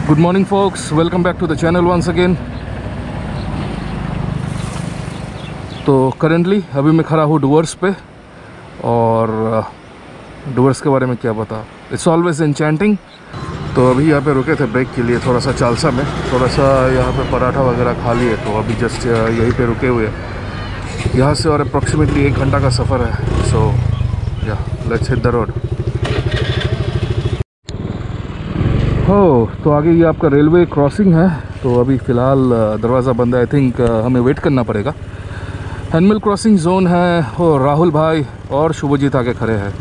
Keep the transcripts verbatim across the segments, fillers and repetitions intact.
Good morning folks, welcome back to the channel once again. तो currently अभी मैं खड़ा हूँ डुवर्स पे, और डुवर्स के बारे में क्या बता, इट्स ऑलवेज एन्चेंटिंग। तो अभी यहाँ पे रुके थे ब्रेक के लिए, थोड़ा सा चालसा में, थोड़ा सा यहाँ पे पराठा वगैरह खा लिए। तो अभी जस्ट यहीं पे रुके हुए, यहाँ से और अप्रॉक्सीमेटली एक घंटा का सफ़र है। सो या लेट्स हिट द रोड। हो तो आगे ये आपका रेलवे क्रॉसिंग है। तो अभी फ़िलहाल दरवाज़ा बंद है, आई थिंक हमें वेट करना पड़ेगा। हैंडमिल क्रॉसिंग जोन है, और राहुल भाई और शुभजीत आगे खड़े हैं।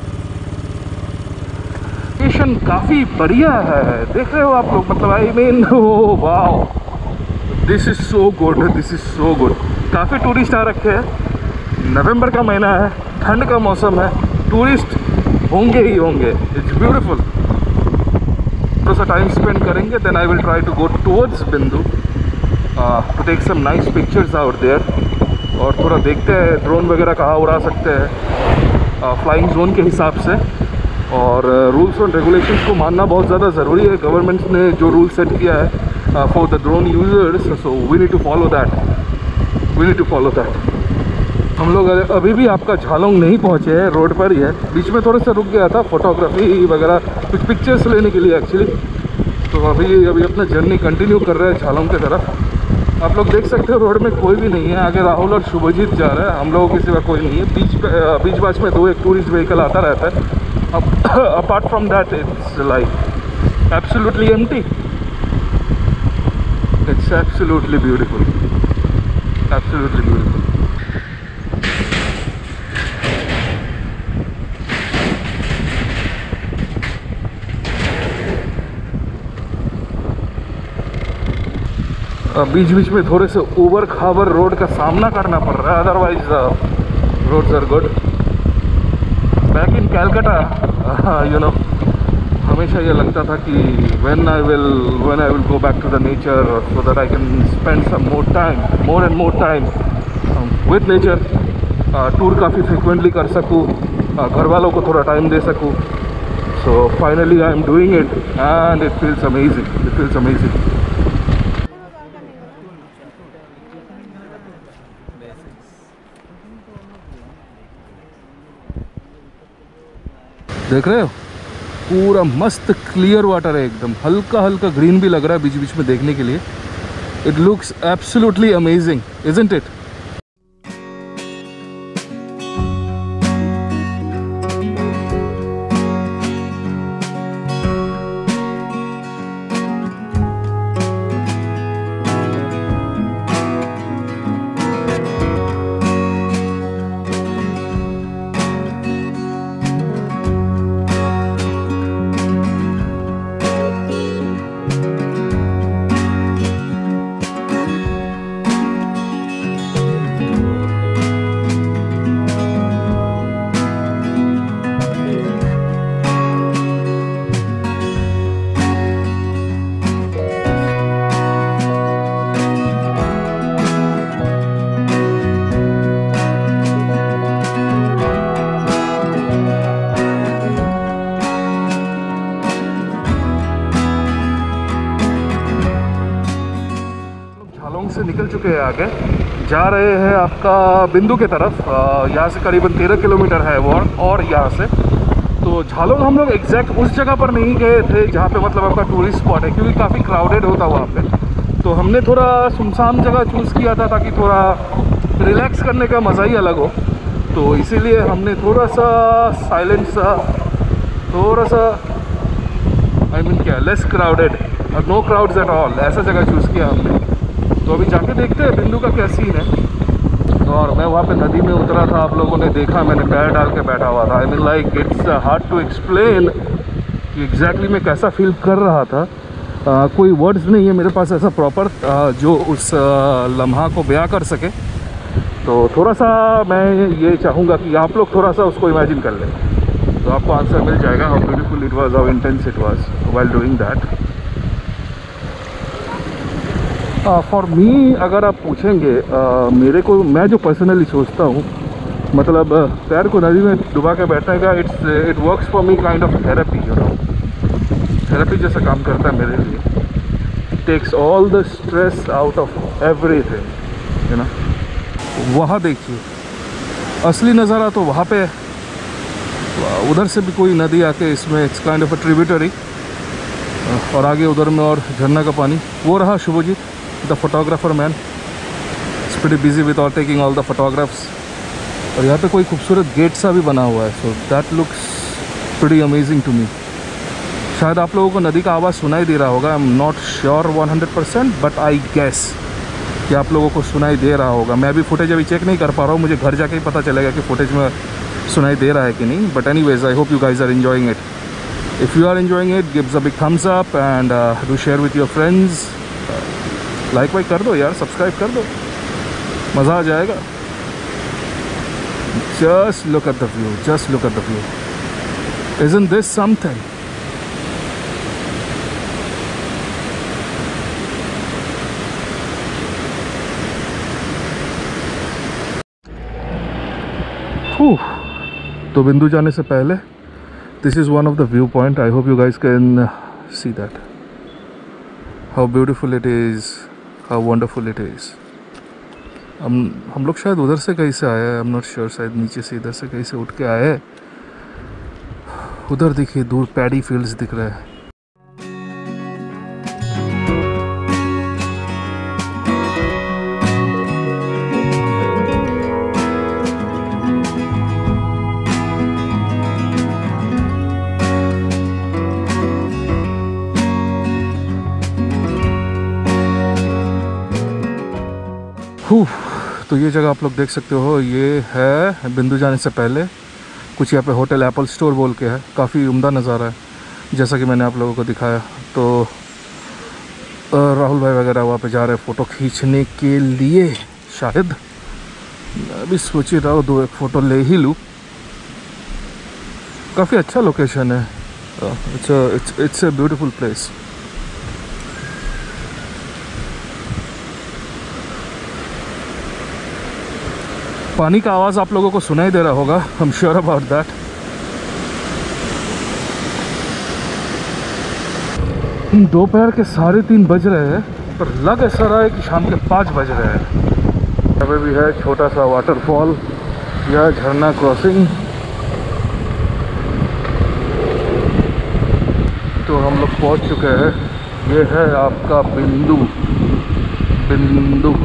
लोकेशन काफ़ी बढ़िया है, देख रहे हो आप लोग, मतलब I mean oh wow, this is so good, this is so good. काफ़ी टूरिस्ट आ रखे हैं, नवंबर का महीना है, ठंड का मौसम है, टूरिस्ट होंगे ही होंगे। It's beautiful. थोड़ा सा टाइम स्पेंड करेंगे, then I will try to go towards Bindu to take some nice pictures out there. और थोड़ा देखते हैं ड्रोन वगैरह कहाँ उड़ा सकते हैं फ्लाइंग जोन के हिसाब से। और रूल्स और रेगुलेशंस को मानना बहुत ज़्यादा ज़रूरी है। गवर्नमेंट ने जो रूल सेट किया है for the drone users, so we need to follow that, we need to follow that. हम लोग अभी भी आपका झालोंग नहीं पहुँचे हैं, रोड पर ही है। बीच में थोड़ा सा रुक गया था फोटोग्राफी वगैरह, कुछ पिक्चर्स लेने के लिए एक्चुअली। तो अभी अभी अपना जर्नी कंटिन्यू कर रहे हैं झालोंग की तरफ। आप लोग देख सकते हो रोड में कोई भी नहीं है। आगे राहुल और शुभजीत जा रहे हैं, हम लोगों के सिवा कोई नहीं है। बीच बीच बाच में दो एक टूरिस्ट व्हीकल आता रहता है। अब apart from that it's like absolutely empty. It's absolutely beautiful, absolutely beautiful. बीच बीच में थोड़े से ऊबर खाबर रोड का सामना करना पड़ रहा है, otherwise roads are good. Back in Calcutta you know, हमेशा ये लगता था कि when I will when I will go back to the nature, so that I can spend some more time more and more time with nature, tour काफ़ी frequently कर सकूँ, घर वालों को थोड़ा टाइम दे सकूँ। So finally I am doing it and it feels amazing, it feels amazing. देख रहे हो, पूरा मस्त क्लियर वाटर है, एकदम हल्का हल्का ग्रीन भी लग रहा है बीच बीच में देखने के लिए। It looks absolutely amazing, isn't it? से निकल चुके हैं, आगे जा रहे हैं आपका बिंदु के तरफ। यहाँ से करीबन तेरह किलोमीटर है वो, और यहाँ से तो झालोंग हम लोग एग्जैक्ट उस जगह पर नहीं गए थे जहाँ पे मतलब आपका टूरिस्ट स्पॉट है, क्योंकि काफ़ी क्राउडेड होता वहाँ पे। तो हमने थोड़ा सुनसान जगह चूज़ किया था ताकि थोड़ा रिलैक्स करने का मज़ा ही अलग हो। तो इसीलिए हमने थोड़ा सा साइलेंट सा, थोड़ा सा आई मीन क्या, लेस क्राउडेड और नो क्राउड्स एट ऑल, ऐसा जगह चूज़ किया हमने। तो अभी जाके देखते हैं बिंदु का क्या सीन है। और मैं वहाँ पे नदी में उतरा था, आप लोगों ने देखा, मैंने पैर डाल के बैठा हुआ था। I mean like it's hard to explain कि एग्जैक्टली मैं कैसा फील कर रहा था। आ, कोई वर्ड्स नहीं है मेरे पास ऐसा प्रॉपर जो उस लम्हा को बयां कर सके। तो थोड़ा सा मैं ये चाहूँगा कि आप लोग थोड़ा सा उसको इमेजिन कर लें, तो आपको आंसर मिल जाएगा how beautiful it was, how intense it was while doing that. For me अगर आप पूछेंगे, uh, मेरे को, मैं जो पर्सनली सोचता हूँ, मतलब पैर को नदी में डुबा के बैठने का, it's it works for me kind of therapy, you know, therapy जैसा काम करता है मेरे लिए। Takes all the stress out of everything, you know. वहाँ देखिए असली नज़ारा तो वहाँ पे, उधर से भी कोई नदी आके इसमें it's kind of a tributary, और आगे उधर में और झरना का पानी। वो रहा Shubhajit the photographer man, it's pretty busy with all taking all the photographs. और यहाँ पे कोई खूबसूरत गेट सा भी बना हुआ है, so that looks pretty amazing to me. शायद आप लोगों को नदी का आवाज़ सुनाई दे रहा होगा, I am not sure one hundred percent, but I guess कि आप लोगों को सुनाई दे रहा होगा। मैं अभी फुटेज अभी चेक नहीं कर पा रहा हूँ, मुझे घर जाके ही पता चलेगा कि फुटेज में सुनाई दे रहा है कि नहीं। But anyways, I hope you guys are enjoying it. If you are enjoying it, gives a big thumbs up and do share with your friends. Like वाइक कर दो यार, सब्सक्राइब कर दो, मज़ा आ जाएगा। Just look at the view, just look at the view, isn't this something? तो बिंदु जाने से पहले this is one of the view point. I hope you guys can see that, how beautiful it is, how wonderful it is. हम हम लोग शायद उधर से कहीं से आए हैं, आई एम नॉट श्योर, शायद नीचे से इधर से कहीं से उठ के आए हैं। उधर देखिए दूर पैडी फील्ड्स दिख रहे हैं। तो ये जगह आप लोग देख सकते हो, ये है बिंदु जाने से पहले। कुछ यहाँ पे होटल एप्पल स्टोर बोल के है, काफ़ी उम्दा नज़ारा है जैसा कि मैंने आप लोगों को दिखाया। तो राहुल भाई वगैरह वहाँ पे जा रहे हैं फ़ोटो खींचने के लिए। शायद मैं भी सोच ही रहा हूँ दो एक फ़ोटो ले ही लूँ। काफ़ी अच्छा लोकेशन है, it's it's it's a beautiful place. पानी का आवाज़ आप लोगों को सुनाई दे रहा होगा, I am sure about that. दोपहर के साढ़े तीन बज रहे हैं, पर लग ऐसा रहा है कि शाम के पाँच बज रहे हैं। यहाँ पे भी है छोटा सा वाटरफॉल या झरना क्रॉसिंग। तो हम लोग पहुँच चुके हैं। ये है आपका बिंदु बिंदु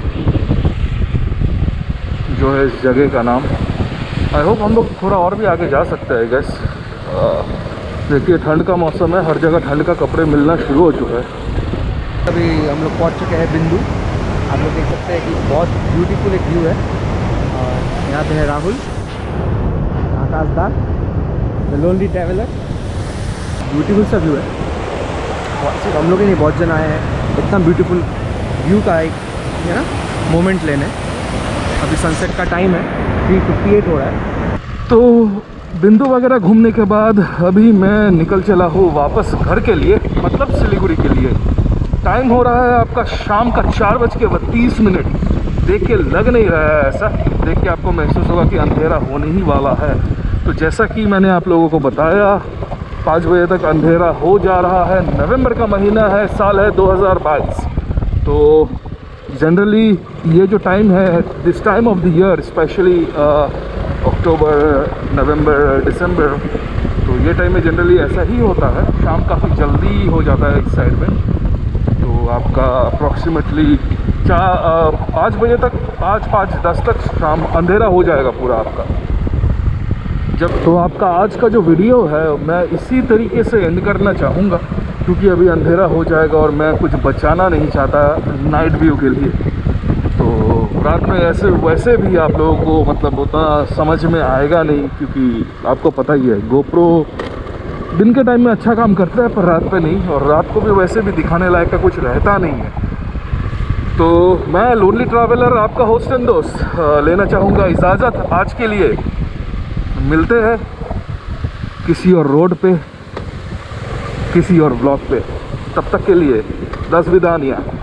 जो है इस जगह का नाम। आई होप हम लोग थोड़ा और भी आगे जा सकते हैं गैस। देखिए ठंड का मौसम है, हर जगह ठंड का कपड़े मिलना शुरू हो चुका है। अभी हम लोग पहुंच चुके हैं बिंदु। आप लोग देख सकते हैं कि बहुत ब्यूटीफुल एक व्यू है। और यहाँ पे है राहुल, आकाशदार, द लोनली ट्रैवलर। ब्यूटीफुल सा व्यू है, सिर्फ हम लोग ही नहीं बहुत जन आए हैं इतना ब्यूटीफुल व्यू का एक है ना मोमेंट लेने। अभी सनसेट का टाइम है, थ्री फिफ्टी एट हो रहा है। तो बिंदु वगैरह घूमने के बाद अभी मैं निकल चला हूँ वापस घर के लिए, मतलब सिलीगुड़ी के लिए। टाइम हो रहा है आपका शाम का चार बज के बत्तीस मिनट। देख के लग नहीं रहा है ऐसा, देख के आपको महसूस होगा कि अंधेरा होने ही वाला है। तो जैसा कि मैंने आप लोगों को बताया, पाँच बजे तक अंधेरा हो जा रहा है। नवंबर का महीना है, साल है दो हज़ार बाईस। तो जनरली ये जो टाइम है, this time of the year, specially October, November, December, तो ये टाइम में जनरली ऐसा ही होता है। शाम काफ़ी जल्दी हो जाता है इस साइड में। तो आपका अप्रॉक्सीमेटली चार पाँच बजे तक, पाँच पाँच दस तक शाम अंधेरा हो जाएगा पूरा आपका। जब तो आपका आज का जो वीडियो है मैं इसी तरीके से एंड करना चाहूँगा, क्योंकि अभी अंधेरा हो जाएगा और मैं कुछ बचाना नहीं चाहता नाइट व्यू के लिए। तो रात में ऐसे वैसे भी आप लोगों को मतलब उतना समझ में आएगा नहीं, क्योंकि आपको पता ही है गोप्रो दिन के टाइम में अच्छा काम करता है पर रात पे नहीं, और रात को भी वैसे भी दिखाने लायक का कुछ रहता नहीं है। तो मैं लोनली ट्रैवलर, आपका होस्ट एंड दोस्त, लेना चाहूँगा इजाज़त आज के लिए। मिलते हैं किसी और रोड पे, किसी और ब्लॉग पे। तब तक के लिए दस विदानियाँ।